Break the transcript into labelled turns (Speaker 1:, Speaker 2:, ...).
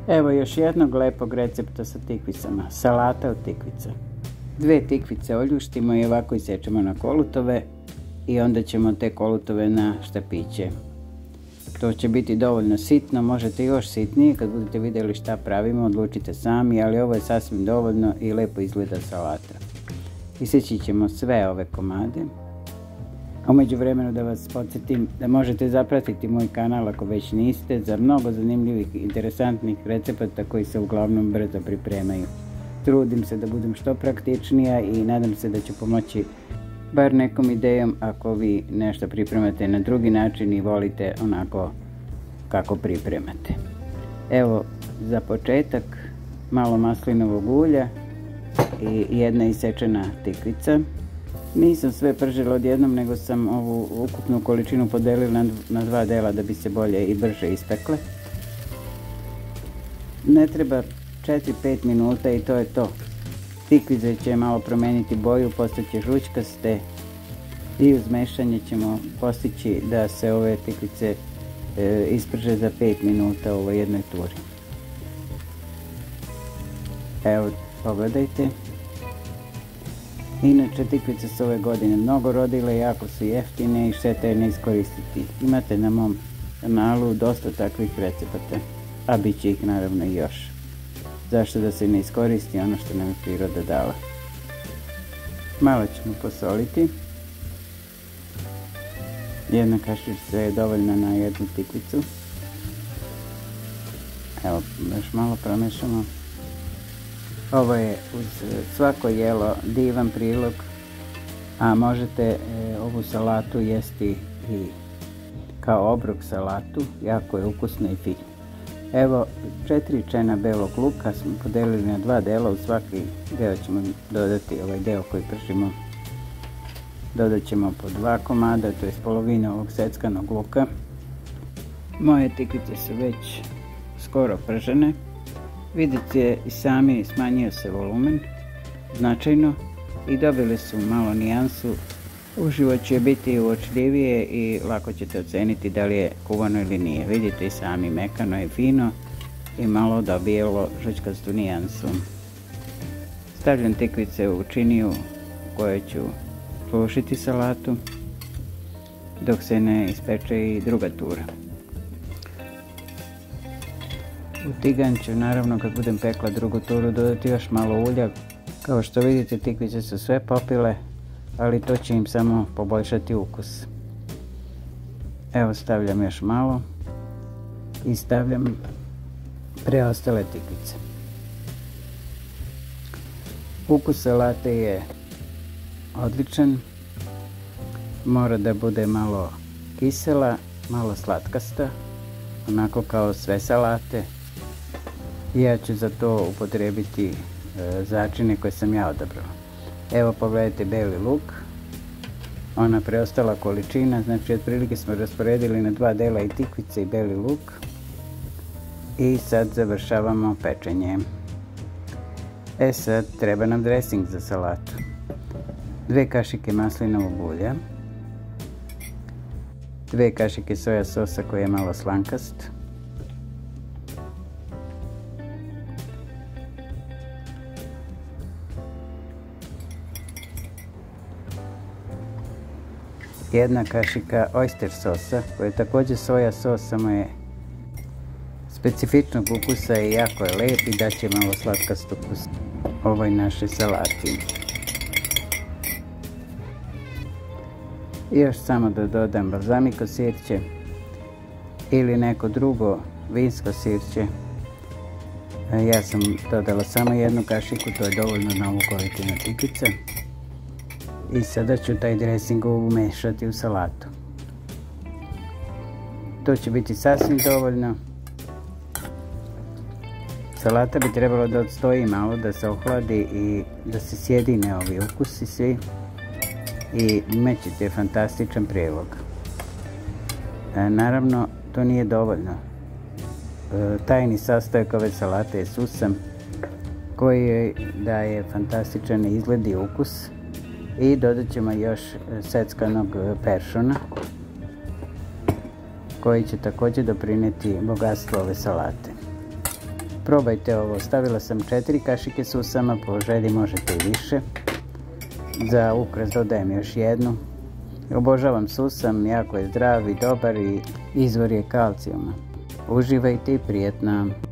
Speaker 1: Evo još jednog lepog recepta sa tikvicama. Salata od tikvica. 2 tikvice oljuštimo i ovako isečemo na kolutove i onda ćemo te kolutove na štapiće. To će biti dovoljno sitno, možete još sitnije, kad budete vidjeli šta pravimo odlučite sami, ali ovo je sasvim dovoljno i lepo izgleda salata. Iseći ćemo sve ove komade. A u međuvremenu da vas podsjetim da možete zapratiti moj kanal ako već niste za mnogo zanimljivih i interesantnih recepata koji se uglavnom brzo pripremaju. Trudim se da budem što praktičnija i nadam se da ću pomoći bar nekom idejom ako vi nešto pripremate na drugi način i volite onako kako pripremate. Evo za početak malo maslinovog ulja i jedna isečena tikvica. Nisam sve pržila odjednom, nego sam ovu ukupnu količinu podelila na 2 dela da bi se bolje i brže ispekle. Ne treba 4-5 minuta i to je to. Tikvice će malo promijeniti boju, postaće žućkaste i uz mešanje ćemo postići da se ove tikvice isprže za 5 minuta u ovoj jednoj turi. Evo, pogledajte. Inače, tikvice su ove godine mnogo rodile, jako su jeftine i šteta je ne iskoristiti. Imate na mom kanalu dosta takvih recepata, a bit će ih naravno i još. Zašto da se ne iskoristi ono što nam je priroda dala. Malo ćemo posoliti. Jedna kašičica je dovoljna na jednu tikvicu. Evo, još malo promešamo. Ovo je uz svako jelo divan prilog, a možete ovu salatu jesti i kao obrok salatu, jako je ukusno i fino. Evo 4 čena belog luka smo podelili na 2 dela, u svaki deo ćemo dodati ovaj deo koji pržimo. Dodat ćemo po 2 komada, to je polovina ovog seckanog luka. Moje tikvice su već skoro pržene. Vidite i sami, smanjio se volumen značajno i dobili su malo nijansu. Uživo će biti uočljivije i lako ćete oceniti da li je kuvano ili nije. Vidite i sami, mekano je fino i malo dobijelo žućkastu nijansu. Stavljam tikvice u činiju u kojoj ću slušiti salatu dok se ne ispeče i druga tura. U tiganj ću naravno kad budem pekla drugu turu dodati još malo ulja. Kao što vidite tikvice su sve popile, ali to će im samo poboljšati ukus. Evo stavljam još malo i stavljam preostale tikvice. Ukus salate je odličan. Mora da bude malo kisela, malo slatkasta, onako kao sve salate. Ja ću za to upotrijebiti začine koje sam ja odabrala. Evo pogledajte beli luk, ona preostala količina, znači otprilike smo rasporedili na 2 dela i tikvice i beli luk. I sad završavamo pečenje. Sad treba nam dresing za salatu. 2 kašike maslinovog ulja, 2 kašike soja sosa koji je malo slankast, 1 kašika oyster sosa koji je također soja sos, samo je specifičnog ukusa i jako je lep i daće malo slatkast ukus ovoj našoj salati. I još samo da dodam balzamiko sirće ili neko drugo vinsko sirće. Ja sam dodala samo 1 kašiku, to je dovoljno na ovu količinu tikvica. I sada ću taj dresing umešati u salatu. To će biti sasvim dovoljno. Salata bi trebalo da odstoji malo, da se ohladi i da se sjedine ovi ukusi svi. I imat ćete fantastičan prilog. Naravno, to nije dovoljno. Tajni sastojak ove salate je susam koji daje fantastičan izgled i ukus. I dodat ćemo još seckanog peršuna koji će također doprinijeti bogatstvo ove salate. Probajte ovo, stavila sam 4 kašike susama, po želji možete i više. Za ukras dodajem još jednu. Obožavam susam, jako je zdrav i dobar i izvor je kalcijuma. Uživajte i prijetno!